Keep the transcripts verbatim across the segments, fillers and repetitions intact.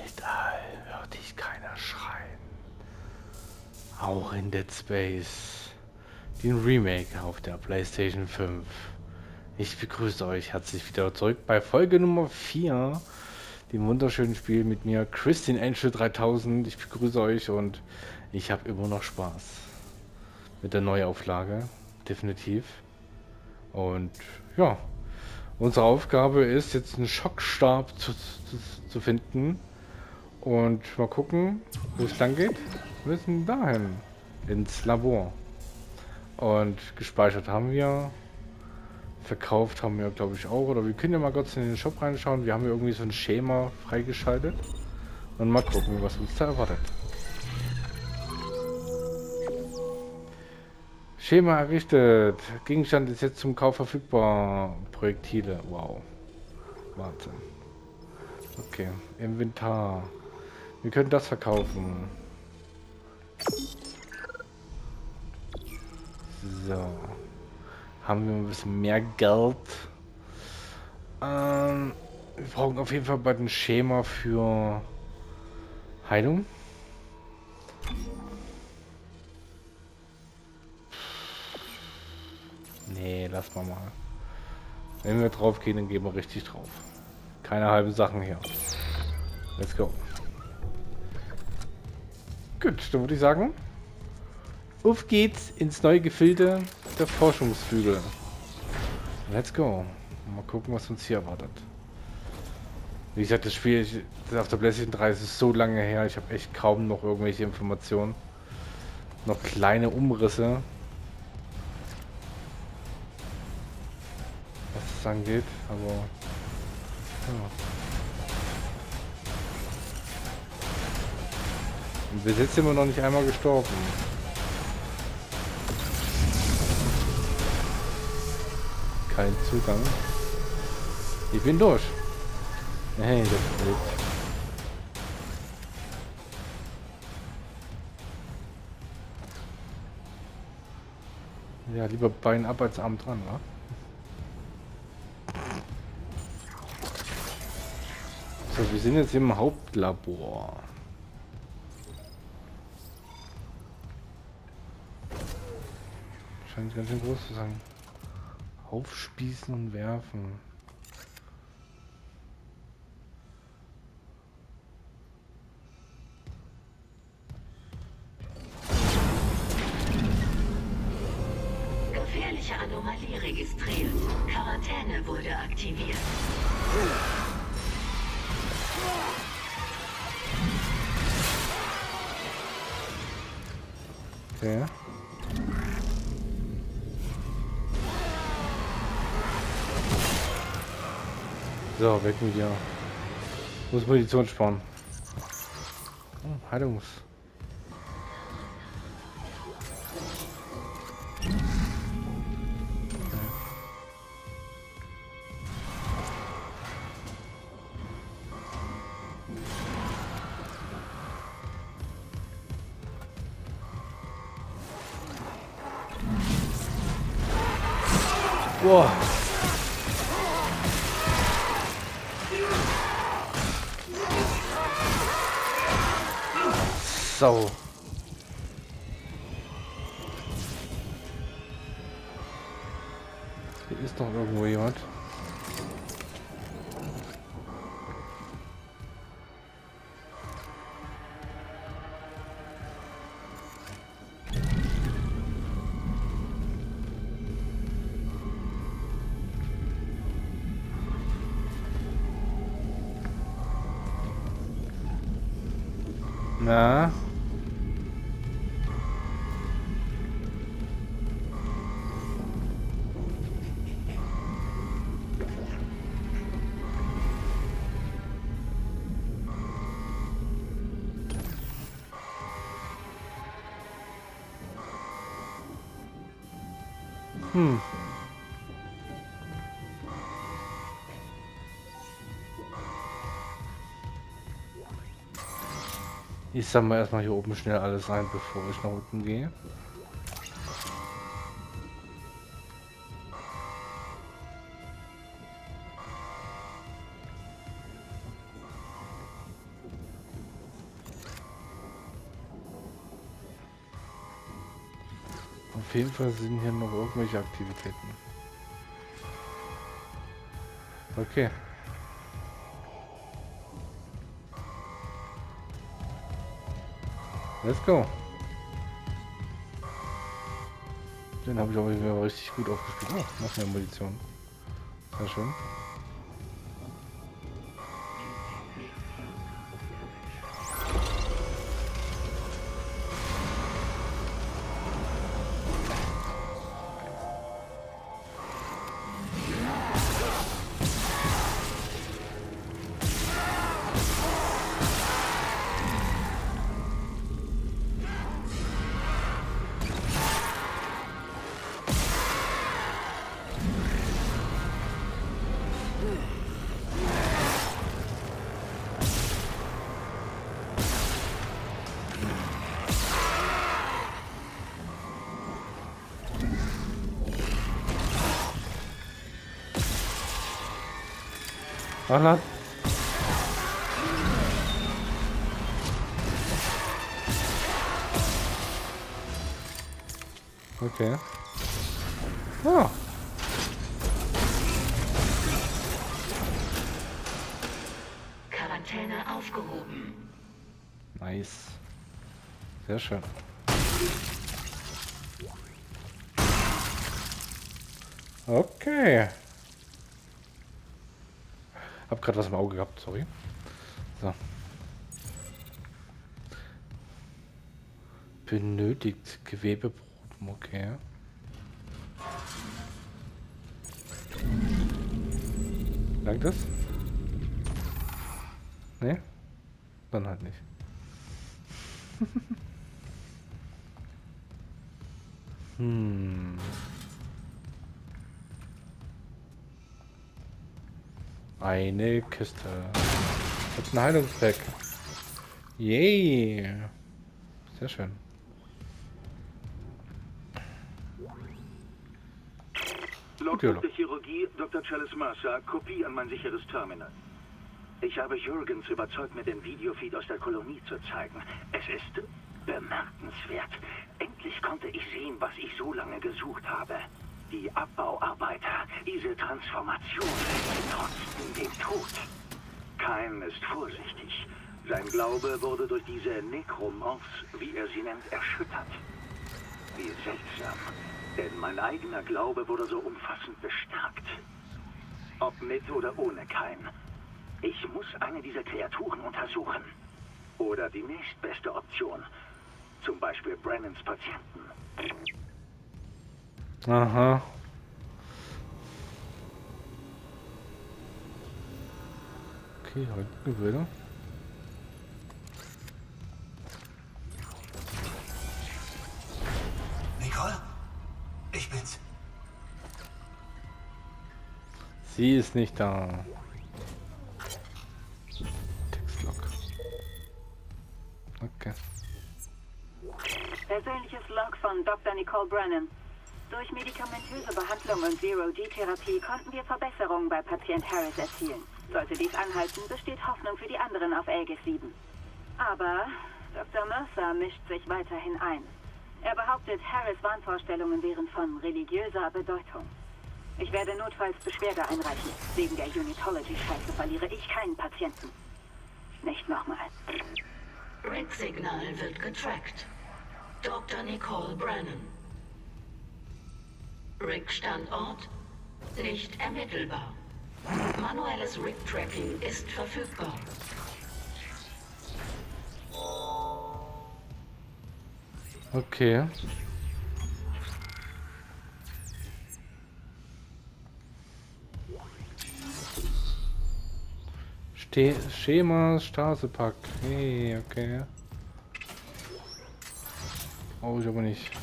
Weltall hört dich keiner schreien. Auch in Dead Space, den Remake auf der PlayStation fünf. Ich begrüße euch herzlich wieder zurück bei Folge Nummer vier, dem wunderschönen Spiel mit mir, Christian Angel dreitausend. Ich begrüße euch und ich habe immer noch Spaß mit der Neuauflage, definitiv. Und ja, unsere Aufgabe ist jetzt einen Schockstab zu, zu, zu finden und mal gucken, wo es lang geht. Wir müssen dahin, ins Labor. Und gespeichert haben wir, verkauft haben wir glaube ich auch, oder wir können ja mal kurz in den Shop reinschauen. Wir haben ja irgendwie so ein Schema freigeschaltet und mal gucken, was uns da erwartet. Schema errichtet. Gegenstand ist jetzt zum Kauf verfügbar. Projektile. Wow. Wahnsinn. Okay. Inventar. Wir können das verkaufen. So. Haben wir ein bisschen mehr Geld. Ähm, wir brauchen auf jeden Fall bald ein Schema für Heilung. Nee, lass mal mal. Wenn wir drauf gehen, dann gehen wir richtig drauf. Keine halben Sachen hier. Let's go. Gut, dann würde ich sagen, auf geht's ins neue Gefilde der Forschungsflügel. Let's go. Mal gucken, was uns hier erwartet. Wie gesagt, das Spiel das auf der PlayStation drei ist so lange her. Ich habe echt kaum noch irgendwelche Informationen. Noch kleine Umrisse, was es angeht, aber ja. Und bis jetzt sind wir noch nicht einmal gestorben. Kein Zugang. Ich bin durch. Hey, das ist wild. Ja, lieber Bein ab als Arm dran, wa? So, wir sind jetzt im Hauptlabor. Scheint ganz schön groß zu sein. Aufspießen und werfen. Gefährliche Anomalie registriert. Quarantäne wurde aktiviert. Okay. So, weg mit dir. Muss Munition sparen. Oh, Heilungs. Boah. Sau. Hier ist doch irgendwo jemand. Na? Hm. Ich sammle erstmal hier oben schnell alles ein, bevor ich nach unten gehe. Auf jeden Fall sind hier noch irgendwelche Aktivitäten. Okay. Let's go. Den habe ich aber wieder richtig gut aufgespielt. Oh, noch mehr Munition. Sehr schön. Ballert. Okay. Ah. Quarantäne aufgehoben. Nice. Sehr schön. Okay. Hab gerade was im Auge gehabt, sorry. So. Benötigt Gewebeproben, okay. Langt das? Nee? Dann halt nicht. hm. Eine Kiste. Das ist ein Heilungspack. Yay. Sehr schön. Logbuch der Chirurgie, Doktor Chalice Mercer, Kopie an mein sicheres Terminal. Ich habe Jürgens überzeugt, mir den Videofeed aus der Kolonie zu zeigen. Es ist bemerkenswert. Endlich konnte ich sehen, was ich so lange gesucht habe. Die Abbauarbeiter, diese Transformation, trotzten dem Tod. Kain ist vorsichtig. Sein Glaube wurde durch diese Nekromorphs, wie er sie nennt, erschüttert. Wie seltsam. Denn mein eigener Glaube wurde so umfassend bestärkt. Ob mit oder ohne Kain. Ich muss eine dieser Kreaturen untersuchen. Oder die nächstbeste Option. Zum Beispiel Brennans Patienten. Aha. Okay, heute Gewöhne. Nicole? Ich bin's. Sie ist nicht da. Textlog. Okay. Persönliches Log von Doktor Nicole Brennan. Durch medikamentöse Behandlung und Zero-G-Therapie konnten wir Verbesserungen bei Patient Harris erzielen. Sollte dies anhalten, besteht Hoffnung für die anderen auf Aegis sieben. Aber Doktor Mercer mischt sich weiterhin ein. Er behauptet, Harris' Wahnvorstellungen wären von religiöser Bedeutung. Ich werde notfalls Beschwerde einreichen. Wegen der Unitology-Scheiße verliere ich keinen Patienten. Nicht nochmal. Rick-Signal wird getrackt. Doktor Nicole Brennan. Rick-Standort nicht ermittelbar. Manuelles Rick-Tracking ist verfügbar. Okay. Ste Schema Straßepack. Hey, okay. Oh, ich aber nicht.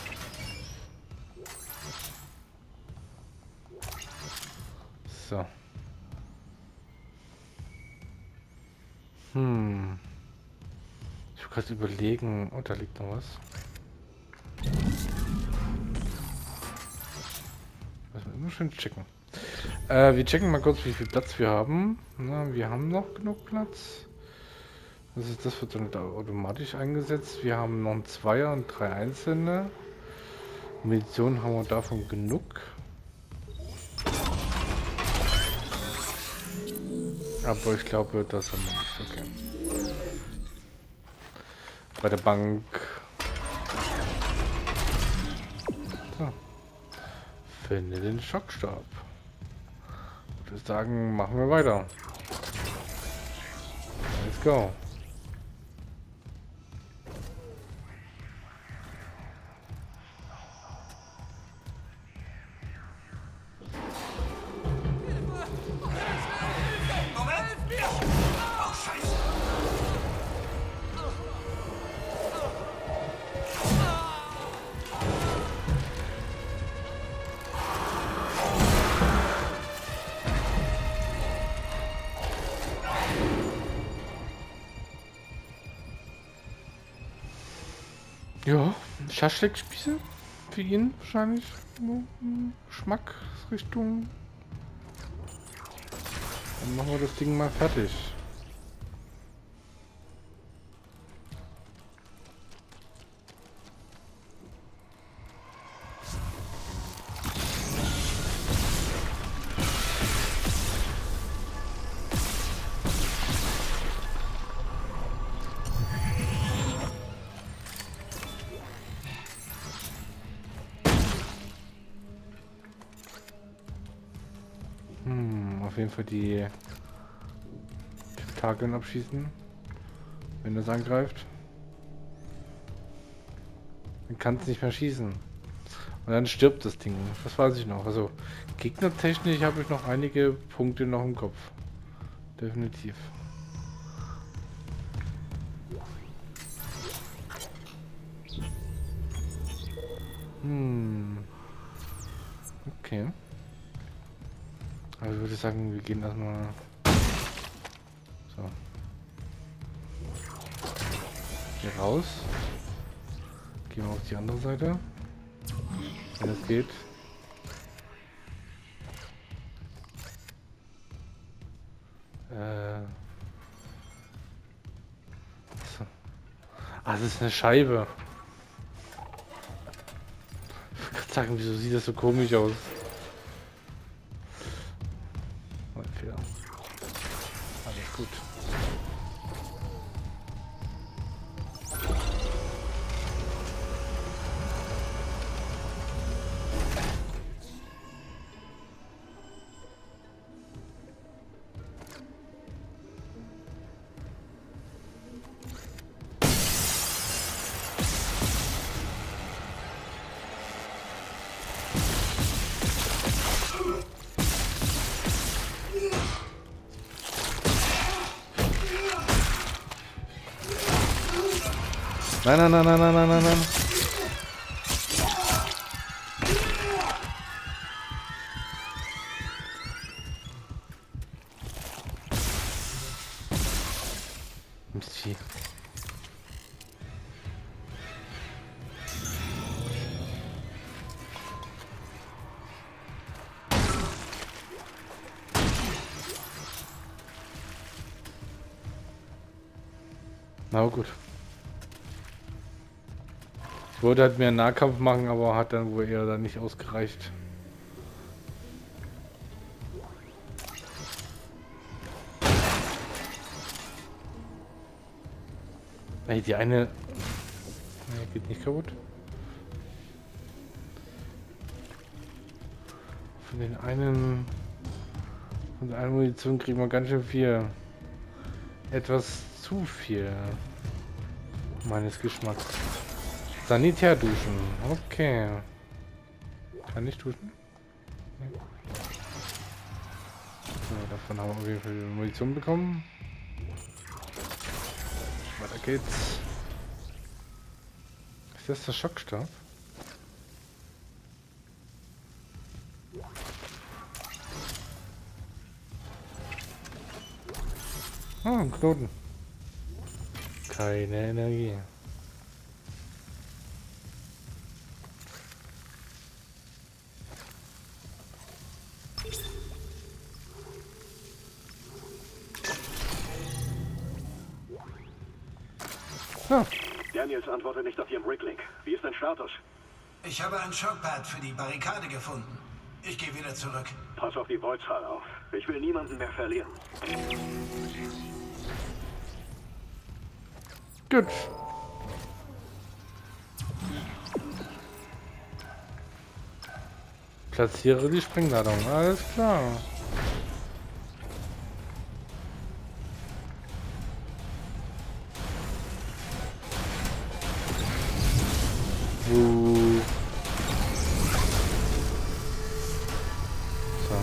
So. Hm. Ich will gerade überlegen. Oh, da liegt noch was. Müssen wir immer schön checken. Äh, wir checken mal kurz, wie viel Platz wir haben. Na, wir haben noch genug Platz. Das ist, das wird dann automatisch eingesetzt. Wir haben noch ein Zweier und drei Einzelne. Munition haben wir davon genug. Aber ich glaube, das haben wir nicht. Okay. Bei der Bank. So. Finde den Schockstab. Ich würde sagen, machen wir weiter. Let's go. Ja, Schaschlik-Spieße für ihn wahrscheinlich. Geschmacksrichtung. Dann machen wir das Ding mal fertig. Auf jeden Fall die Tentakeln abschießen, wenn das angreift. Dann kann es nicht mehr schießen. Und dann stirbt das Ding. Das weiß ich noch. Also gegnertechnisch habe ich noch einige Punkte noch im Kopf. Definitiv. Hm. Okay. Also würde ich sagen, wir gehen erstmal so hier raus. Gehen wir auf die andere Seite, wenn es geht. Äh so. Ah, das ist eine Scheibe. Ich wollte gerade sagen, wieso sieht das so komisch aus? Alles gut. Nein, nein, nein, nein, nein, nein, nein, nein. Mistvieh. Na gut. Ich wollte halt mehr einen Nahkampf machen, aber hat dann wohl eher dann nicht ausgereicht. Ey, die eine... Nee, geht nicht kaputt. Von den einen... Von der einen Munition kriegen wir ganz schön viel. Etwas zu viel. Meines Geschmacks. Sanitärduschen. Okay. Kann ich duschen? Nee. So, davon haben wir auf jeden Fall Munition bekommen. Weiter geht's. Ist das der Schockstab? Ah, ein Knoten. Keine Energie. Ja. Daniels antwortet nicht auf Ihren Bricklink. Wie ist dein Status? Ich habe ein Shockpad für die Barrikade gefunden. Ich gehe wieder zurück. Pass auf die Voltzahl auf. Ich will niemanden mehr verlieren. Gut. Platziere die Sprengladung. Alles klar. Uh. So.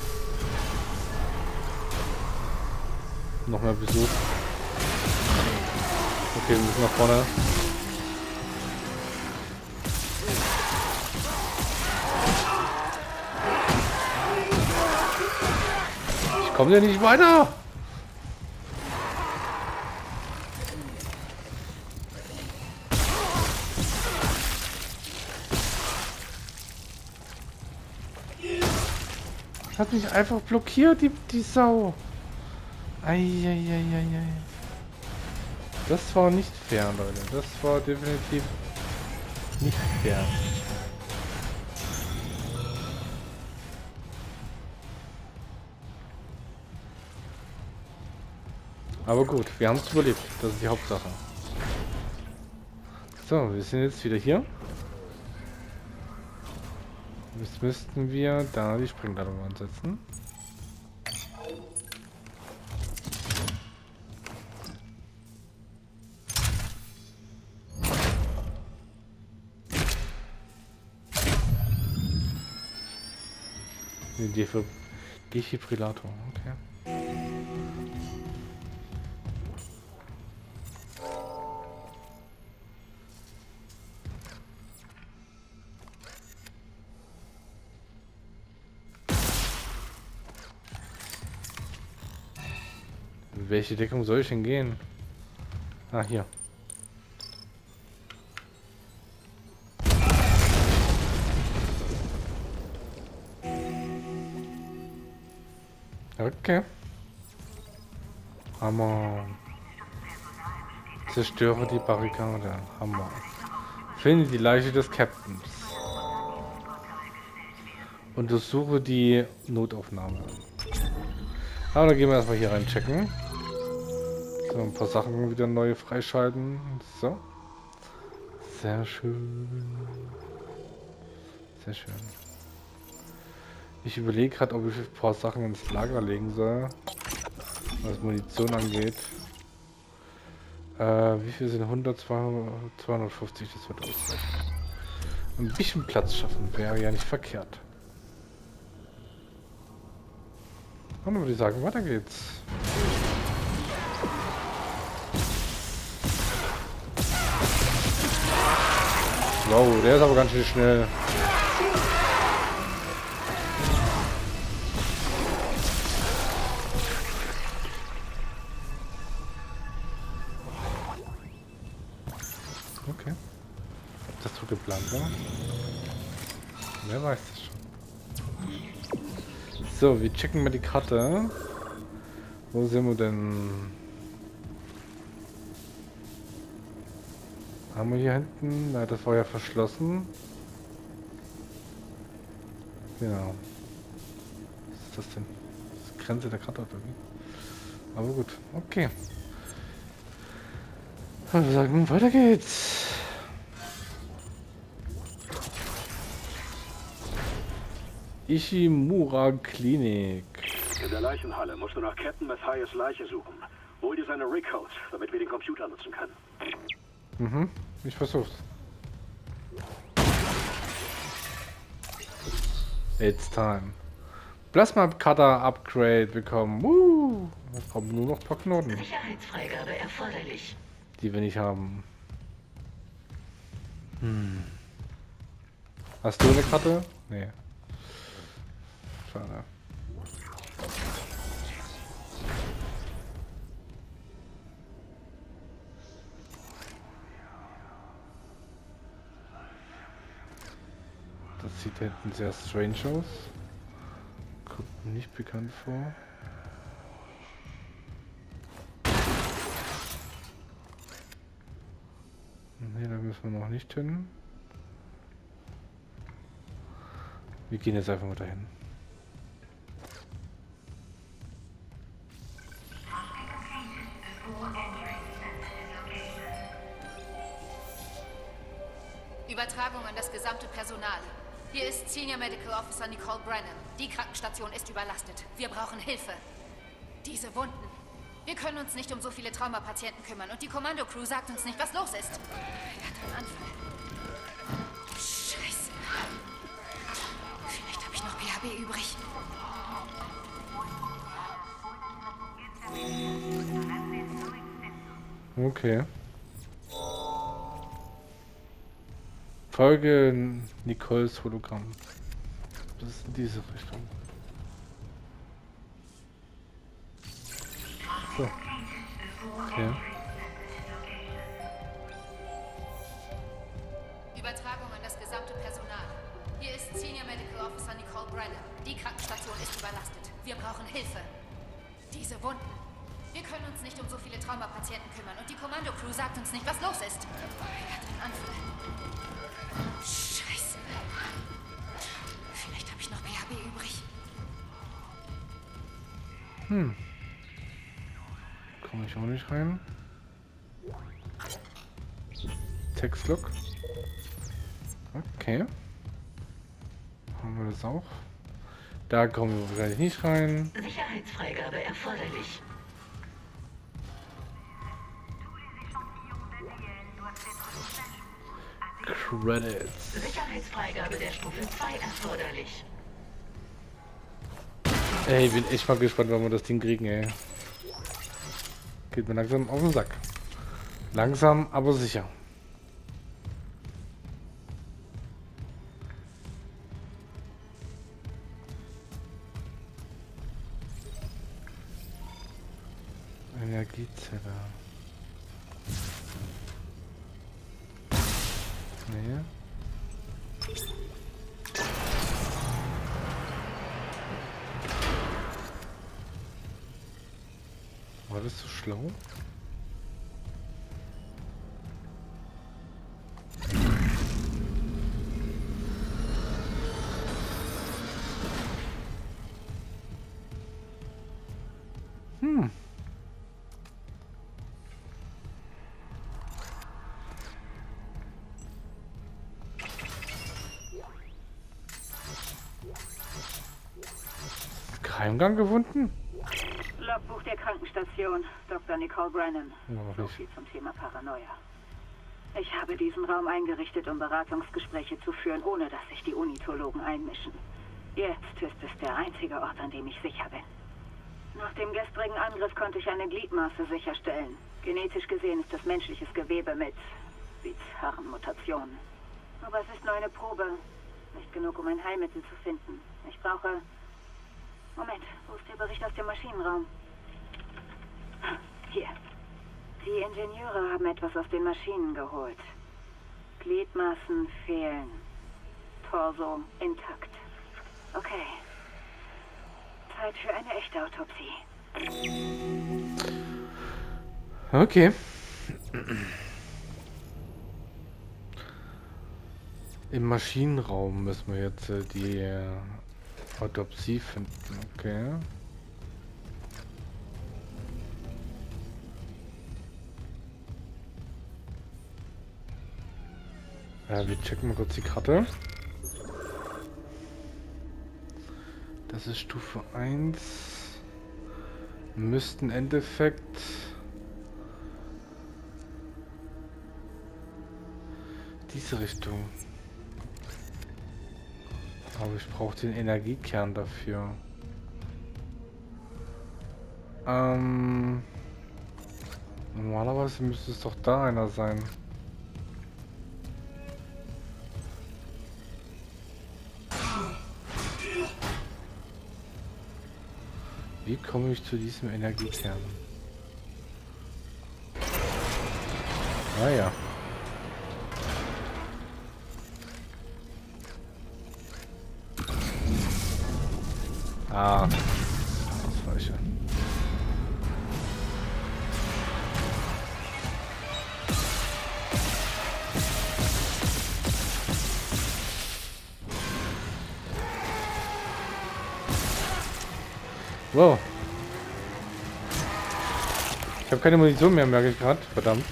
Noch mehr Besuch. Okay, wir müssen nach vorne. Ich komme ja nicht weiter. Hat mich einfach blockiert, die, die Sau. Eieieiei. Das war nicht fair, Leute. Das war definitiv nicht fair. Aber gut, wir haben es überlebt. Das ist die Hauptsache. So, wir sind jetzt wieder hier. Jetzt müssten wir da die Sprengladung ansetzen. Defib Defibrillator, okay. In welche Deckung soll ich denn gehen? Ah, hier. Okay. Hammer. Zerstöre die Barrikade. Hammer. Finde die Leiche des Captains. Untersuche die Notaufnahme. Aber dann gehen wir erstmal hier rein checken. So, ein paar Sachen wieder neu freischalten. So. Sehr schön. Sehr schön. Ich überlege gerade, ob ich ein paar Sachen ins Lager legen soll, was Munition angeht. Äh, wie viel sind hundert, zweihundert, zweihundertfünfzig? Das wird ausreichen. Ein bisschen Platz schaffen wäre ja nicht verkehrt. Und dann würde ich sagen, weiter geht's. Wow, der ist aber ganz schön schnell. Okay. Ob das so geplant war? Wer weiß das schon. So, wir checken mal die Karte. Wo sind wir denn? Haben wir hier hinten? Na, das war ja verschlossen. Genau. Was ist das denn? Das ist die Grenze der Karte oder wie? Aber gut, okay. Wir sagen, weiter geht's. Ishimura Klinik. In der Leichenhalle musst du nach Captain Matthias Leiche suchen. Hol dir seine Rig-Codes, damit wir den Computer nutzen können. Mhm, ich versuch's. It's time. Plasma Cutter Upgrade bekommen. Woo! Wir brauchen nur noch ein paar Knoten. Sicherheitsfreigabe erforderlich. Die wir nicht haben. Hm. Hast du eine Karte? Nee. Schade. Das sieht hinten sehr strange aus. Kommt mir nicht bekannt vor. Ne, da müssen wir noch nicht hin. Wir gehen jetzt einfach mal dahin. Übertragung an das gesamte Personal. Hier ist Senior Medical Officer Nicole Brennan. Die Krankenstation ist überlastet. Wir brauchen Hilfe. Diese Wunden. Wir können uns nicht um so viele Traumapatienten kümmern und die Kommando-Crew sagt uns nicht, was los ist. Er hat einen Anfall. Scheiße. Vielleicht habe ich noch P H B übrig. Okay. Folge Nicoles Hologramm. Das ist in diese Richtung. So. Okay. Übertragung an das gesamte Personal. Hier ist Senior Medical Officer Nicole Brennan. Die Krankenstation ist überlastet. Wir brauchen Hilfe. Diese Wunden. Wir können uns nicht um so viele Traumapatienten kümmern und die Kommando-Crew sagt uns nicht, was los ist. Er hat einen Anfall. Scheiße. Vielleicht habe ich noch P H B übrig. Hm. Komme ich auch nicht rein. Textlog. Okay. Haben wir das auch. Da kommen wir wahrscheinlich nicht rein. Sicherheitsfreigabe erforderlich. Credits. Sicherheitsfreigabe der Stufe zwei erforderlich. Ey, bin echt mal gespannt, wann wir das Ding kriegen, ey. Geht mir langsam auf den Sack. Langsam, aber sicher. Energiezelle. Nee. War das so schlau? Hm. Geheimgang gefunden? Logbuch der Krankenstation, Doktor Nicole Brennan. Ja, So viel zum Thema Paranoia. Ich habe diesen Raum eingerichtet, um Beratungsgespräche zu führen, ohne dass sich die Unitologen einmischen. Jetzt ist es der einzige Ort, an dem ich sicher bin. Nach dem gestrigen Angriff konnte ich eine Gliedmaße sicherstellen. Genetisch gesehen ist es menschliches Gewebe mit bizarren Mutationen. Aber es ist nur eine Probe. Nicht genug, um ein Heilmittel zu finden. Ich brauche... Moment, wo ist der Bericht aus dem Maschinenraum? Hier. Die Ingenieure haben etwas aus den Maschinen geholt. Gliedmaßen fehlen. Torso intakt. Okay. Zeit für eine echte Autopsie. Okay. Im Maschinenraum müssen wir jetzt äh, die äh, Autopsie finden. Okay. Ja, wir checken mal kurz die Karte. Das ist Stufe eins. Müssten im Endeffekt diese Richtung. Aber ich brauche den Energiekern dafür. Ähm, normalerweise müsste es doch da einer sein. Wie komme ich zu diesem Energiekern? Naja. Ah, das Falsche. Wow. Ich habe keine Munition mehr, merke ich gerade. Verdammt.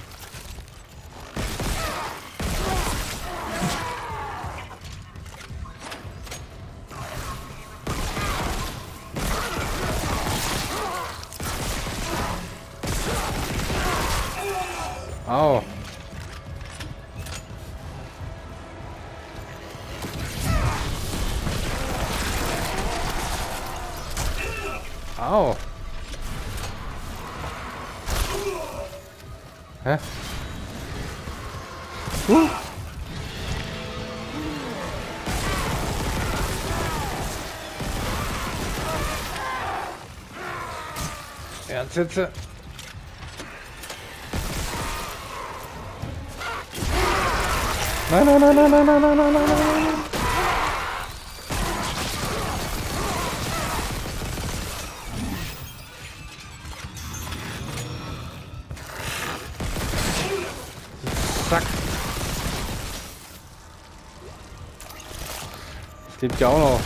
Au. Au. Hä? Uh. Erzsitze. Nein, nein, nein, nein, nein, nein, nein, nein, nein, nein. Zack. Das lebt ja auch noch.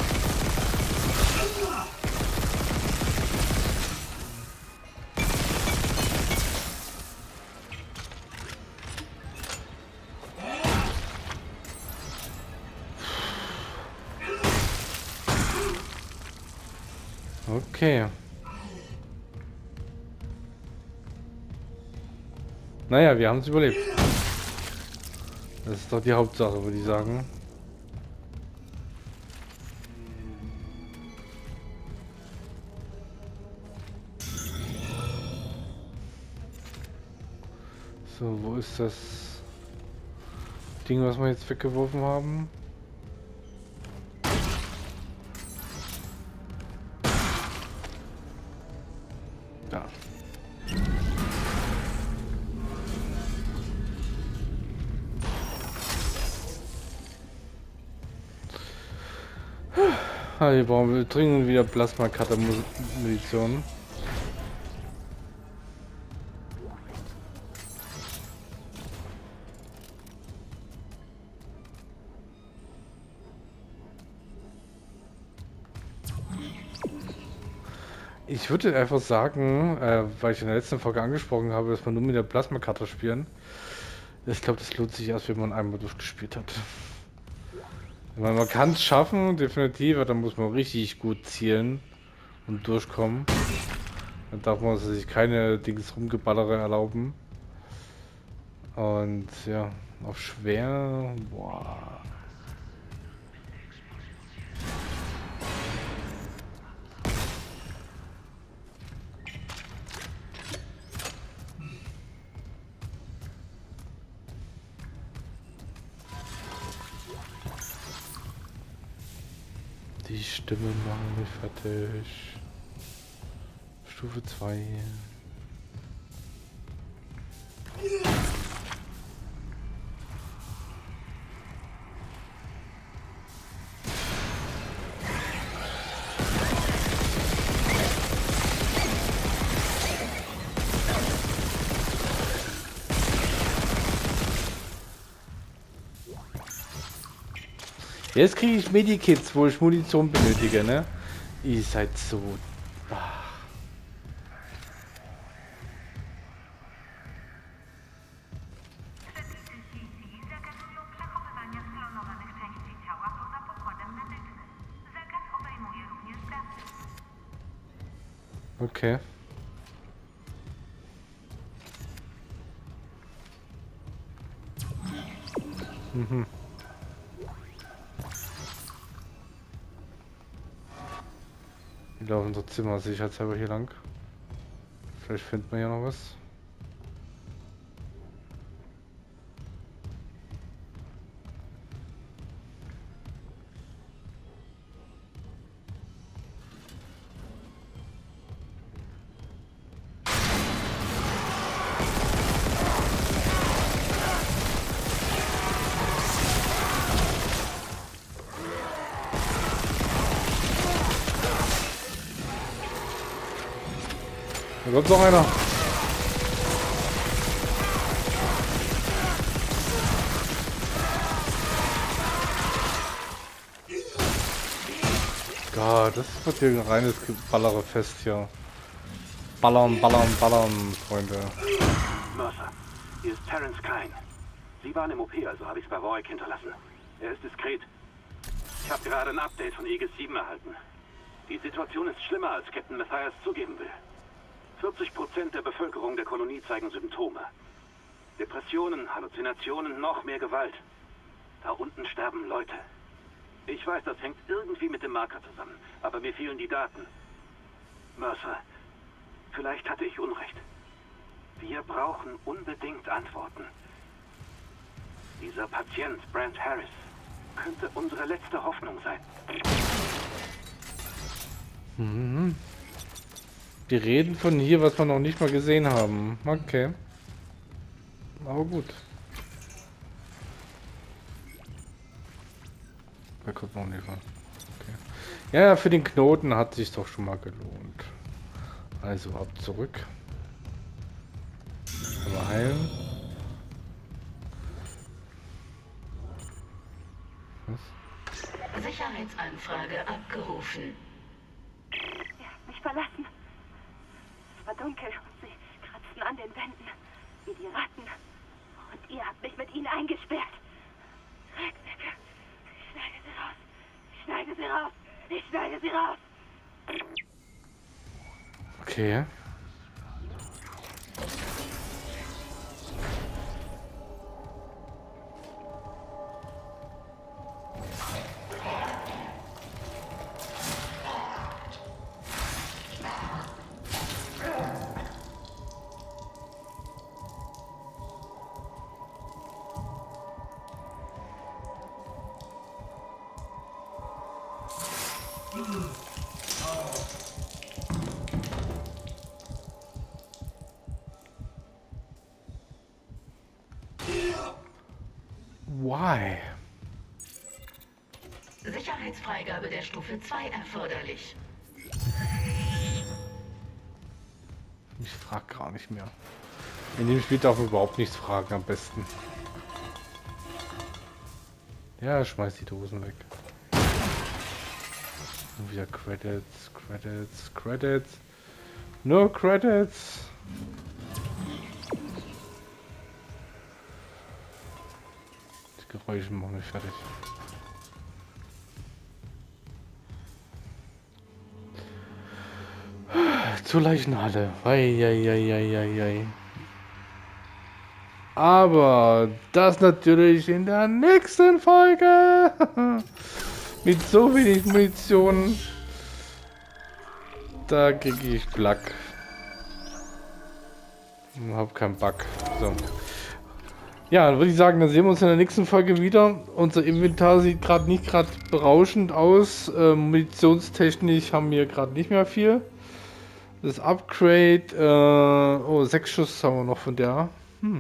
Okay. Naja, wir haben es überlebt. Das ist doch die Hauptsache, würde ich sagen. So, wo ist das Ding, was wir jetzt weggeworfen haben? Da. Ah, hier brauchen wir dringend wieder Plasma-Cutter-Munition. Ich würde einfach sagen, äh, weil ich in der letzten Folge angesprochen habe, dass man nur mit der Plasma-Cutter spielen. Ich glaube, das lohnt sich erst, wenn man einmal durchgespielt hat. Weil man kann es schaffen, definitiv, aber dann muss man richtig gut zielen und durchkommen. Dann darf man sich keine Dings rumgeballere erlauben. Und ja, auf schwer, boah. Die Stimme machen wir fertig. Stufe zwei. Jetzt kriege ich Medikits, wo ich Munition benötige, ne? Ihr seid so... Ach. Okay. Mhm. Wir laufen unser Zimmer sicherheitshalber hier lang. Vielleicht findet man ja noch was. Da kommt noch einer. Gott, das wird hier ein reines Ballerefest hier. Ballern, ballern, ballern, Freunde. Mercer, hier ist Terence Kyne. Sie waren im O P, also habe ich es bei Warwick hinterlassen. Er ist diskret. Ich habe gerade ein Update von Aegis sieben erhalten. Die Situation ist schlimmer, als Captain Mathias zugeben will. vierzig Prozent der Bevölkerung der Kolonie zeigen Symptome. Depressionen, Halluzinationen, noch mehr Gewalt. Da unten sterben Leute. Ich weiß, das hängt irgendwie mit dem Marker zusammen, aber mir fehlen die Daten. Mercer, vielleicht hatte ich Unrecht. Wir brauchen unbedingt Antworten. Dieser Patient, Brent Harris, könnte unsere letzte Hoffnung sein. Mhm. Wir reden von hier, was wir noch nicht mal gesehen haben. Okay. Aber gut. Wir gucken noch nicht mal. Okay. Ja, für den Knoten hat sich doch schon mal gelohnt. Also ab zurück. Aber heilen. Was? Sicherheitsanfrage abgerufen. Er hat mich verlassen. Es war dunkel und sie kratzten an den Wänden, wie die Ratten. Und ihr habt mich mit ihnen eingesperrt. Drecksäcke. Ich schneide sie raus. Ich schneide sie raus. Ich schneide sie raus. Okay. Why? Sicherheitsfreigabe der Stufe zwei erforderlich. Ich frag gar nicht mehr. In dem Spiel darf man überhaupt nichts fragen, am besten. Ja, schmeiß die Dosen weg. Und wieder Credits, Credits, Credits. No Credits. Die Geräusche machen mich fertig. Zur Leichenhalle. Eieieiei. Aber das natürlich in der nächsten Folge. Mit so wenig Munition. Da kriege ich Plack. Ich hab keinen Bug. So. Ja, dann würde ich sagen, dann sehen wir uns in der nächsten Folge wieder. Unser Inventar sieht gerade nicht gerade berauschend aus. Ähm, munitionstechnisch haben wir gerade nicht mehr viel. Das Upgrade, äh, oh, sechs Schuss haben wir noch von der. Hm.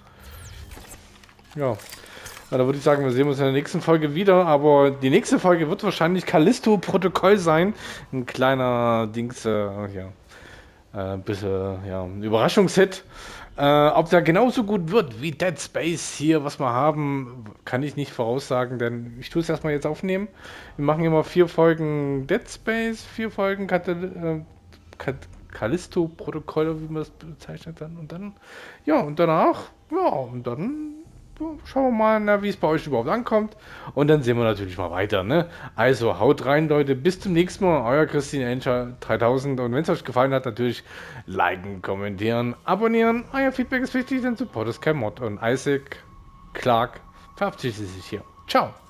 Ja. Ja, da würde ich sagen, wir sehen uns in der nächsten Folge wieder. Aber die nächste Folge wird wahrscheinlich Callisto-Protokoll sein. Ein kleiner Dings, äh, ja. Äh, ein bisschen, ja, ein Überraschungshit. Äh, ob der genauso gut wird wie Dead Space hier, was wir haben, kann ich nicht voraussagen, denn ich tue es erstmal jetzt aufnehmen. Wir machen immer vier Folgen Dead Space, vier Folgen Katal äh, Callisto-Protokoll, wie man das bezeichnet dann. Und dann, ja, und danach, ja, und dann ja, schauen wir mal, na, wie es bei euch überhaupt ankommt. Und dann sehen wir natürlich mal weiter, ne? Also, haut rein, Leute. Bis zum nächsten Mal. Euer Christine Encher dreitausend. Und wenn es euch gefallen hat, natürlich liken, kommentieren, abonnieren. Euer Feedback ist wichtig, denn Support ist kein Mod. Und Isaac Clark verabschiedet sich hier. Ciao.